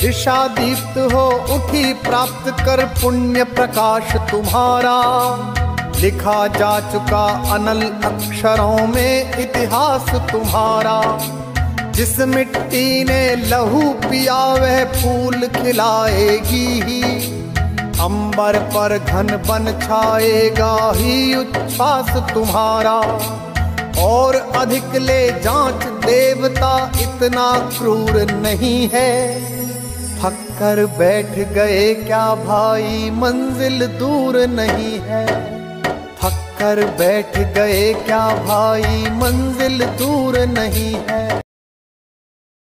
दिशा दीप्त हो उठी प्राप्त कर पुण्य प्रकाश तुम्हारा। लिखा जा चुका अनल अक्षरों में इतिहास तुम्हारा। जिस मिट्टी ने लहू पिया वह फूल खिलाएगी ही। अंबर पर घन बन छाएगा ही उच्छ्वास तुम्हारा। और अधिक ले जांच देवता इतना क्रूर नहीं है। थक कर बैठ गए क्या भाई मंजिल दूर नहीं है। थक कर बैठ गए क्या भाई मंजिल दूर नहीं है।